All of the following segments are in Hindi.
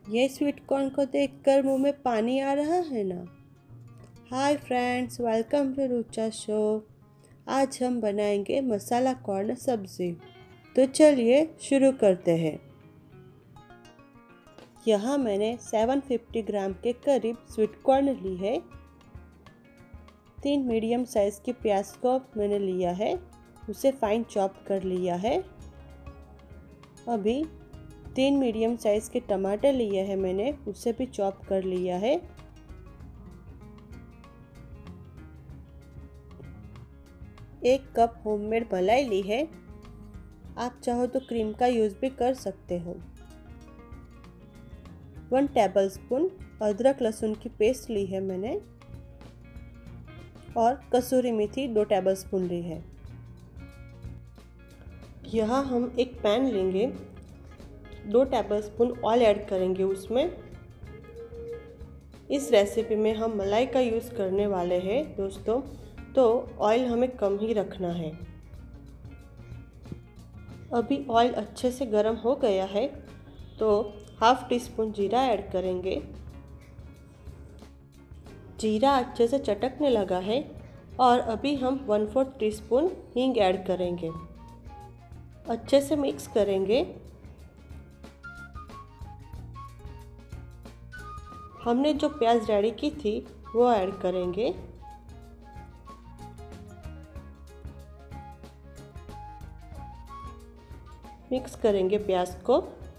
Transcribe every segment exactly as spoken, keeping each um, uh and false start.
ये स्वीट कॉर्न को देखकर मुंह में पानी आ रहा है ना। Hi friends, welcome to Rucha show. आज हम बनाएंगे मसाला कॉर्न सब्जी। तो चलिए शुरू करते हैं। यहाँ मैंने सात सौ पचास ग्राम के करीब स्वीट कॉर्न ली है। तीन मीडियम साइज के प्याज को मैंने लिया है, उसे फाइन चॉप कर लिया है। अभी तीन मीडियम साइज के टमाटर लिए हैं मैंने, उसे भी चॉप कर लिया है। एक कप होममेड मलाई ली है, आप चाहो तो क्रीम का यूज़ भी कर सकते हो। वन टेबलस्पून अदरक लहसुन की पेस्ट ली है मैंने, और कसूरी मेथी दो टेबलस्पून ली है। यहाँ हम एक पैन लेंगे, दो टेबलस्पून ऑयल ऐड करेंगे उसमें। इस रेसिपी में हम मलाई का यूज़ करने वाले हैं दोस्तों, तो ऑयल हमें कम ही रखना है। अभी ऑयल अच्छे से गर्म हो गया है, तो हाफ टी स्पून जीरा ऐड करेंगे। जीरा अच्छे से चटकने लगा है और अभी हम वन फोर्थ टी स्पून हींग ऐड करेंगे। अच्छे से मिक्स करेंगे। हमने जो प्याज रेडी की थी वो ऐड करेंगे। मिक्स करेंगे प्याज को।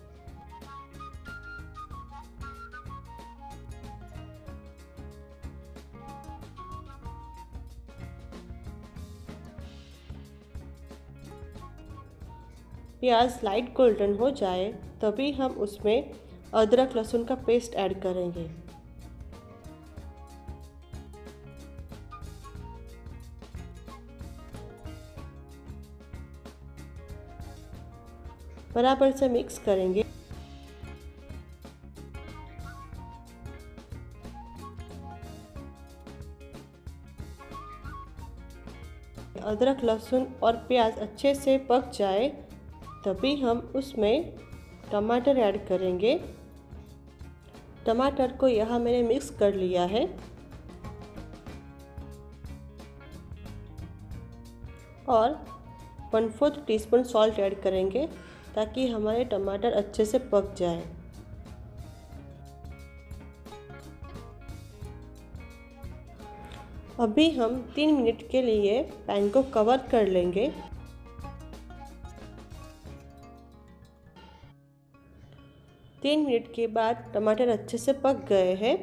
प्याज लाइट गोल्डन हो जाए तभी हम उसमें अदरक लहसुन का पेस्ट ऐड करेंगे। बराबर से मिक्स करेंगे। अदरक लहसुन और प्याज अच्छे से पक जाए तभी हम उसमें टमाटर ऐड करेंगे। टमाटर को यहाँ मैंने मिक्स कर लिया है और one fourth teaspoon salt add करेंगे ताकि हमारे टमाटर अच्छे से पक जाए। अभी हम तीन मिनट के लिए पैन को कवर कर लेंगे। तीन मिनट के बाद टमाटर अच्छे से पक गए हैं।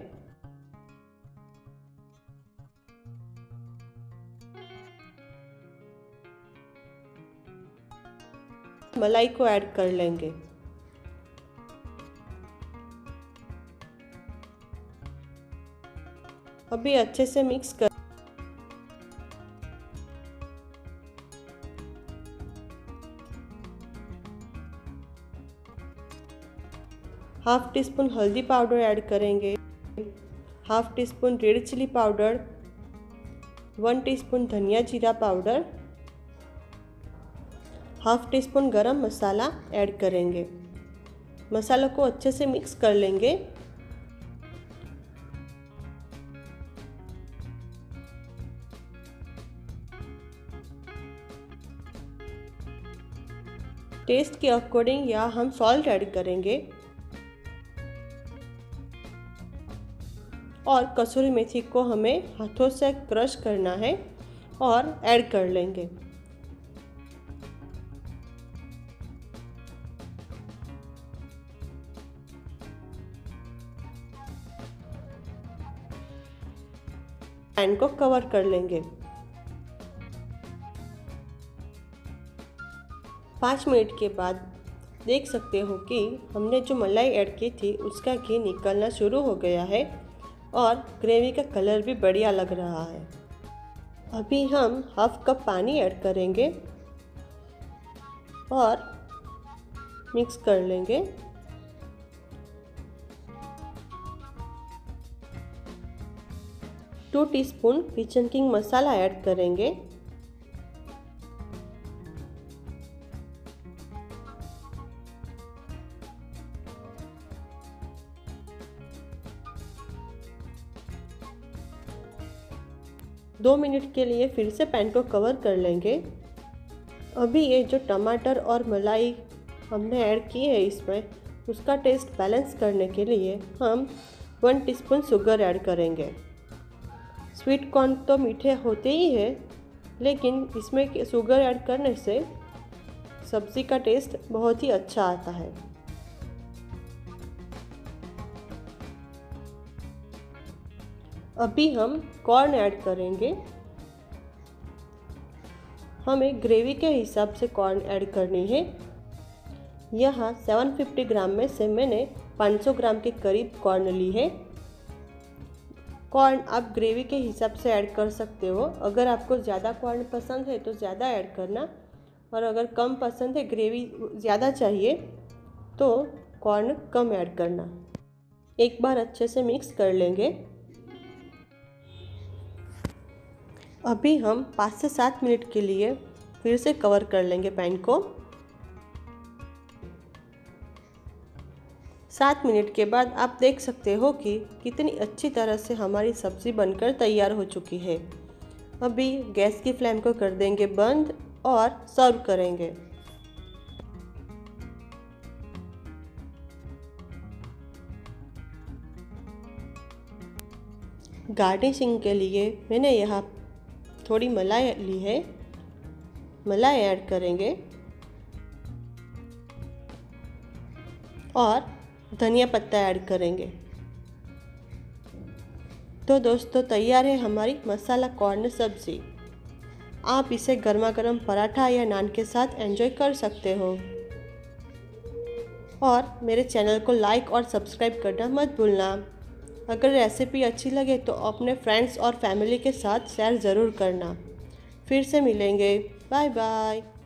मलाई को ऐड कर लेंगे। अभी अच्छे से मिक्स कर हाफ टी स्पून हल्दी पाउडर ऐड करेंगे, half teaspoon red chilli powder, one teaspoon धनिया जीरा पाउडर, हाफ टी स्पून गरम मसाला ऐड करेंगे। मसालों को अच्छे से मिक्स कर लेंगे। टेस्ट के अकॉर्डिंग यहाँ हम सॉल्ट ऐड करेंगे और कसूरी मेथी को हमें हाथों से क्रश करना है और ऐड कर लेंगे। पैन को कवर कर लेंगे। पाँच मिनट के बाद देख सकते हो कि हमने जो मलाई ऐड की थी उसका घी निकलना शुरू हो गया है और ग्रेवी का कलर भी बढ़िया लग रहा है। अभी हम हाफ कप पानी ऐड करेंगे और मिक्स कर लेंगे। Two teaspoon kitchen king masala add करेंगे। दो मिनट के लिए फिर से पैन को कवर कर लेंगे। अभी ये जो टमाटर और मलाई हमने ऐड की है इसमें, उसका टेस्ट बैलेंस करने के लिए हम वन टीस्पून शुगर ऐड करेंगे। स्वीट कॉर्न तो मीठे होते ही है, लेकिन इसमें शुगर ऐड करने से सब्ज़ी का टेस्ट बहुत ही अच्छा आता है। अभी हम कॉर्न ऐड करेंगे। हमें ग्रेवी के हिसाब से कॉर्न ऐड करनी है। यहाँ सात सौ पचास ग्राम में से मैंने पाँच सौ ग्राम के करीब कॉर्न ली है। कॉर्न आप ग्रेवी के हिसाब से ऐड कर सकते हो। अगर आपको ज़्यादा कॉर्न पसंद है तो ज़्यादा ऐड करना, और अगर कम पसंद है, ग्रेवी ज़्यादा चाहिए, तो कॉर्न कम ऐड करना। एक बार अच्छे से मिक्स कर लेंगे। अभी हम पाँच से सात मिनट के लिए फिर से कवर कर लेंगे पैन को। सात मिनट के बाद आप देख सकते हो कि कितनी अच्छी तरह से हमारी सब्ज़ी बनकर तैयार हो चुकी है। अभी गैस की फ्लेम को कर देंगे बंद और सर्व करेंगे। गार्निशिंग के लिए मैंने यहाँ थोड़ी मलाई ली है, मलाई ऐड करेंगे और धनिया पत्ता ऐड करेंगे। तो दोस्तों, तैयार है हमारी मसाला कॉर्न सब्ज़ी। आप इसे गर्मा गर्म पराठा या नान के साथ एंजॉय कर सकते हो। और मेरे चैनल को लाइक और सब्सक्राइब करना मत भूलना। अगर रेसिपी अच्छी लगे तो अपने फ्रेंड्स और फैमिली के साथ शेयर ज़रूर करना। फिर से मिलेंगे। Bye bye.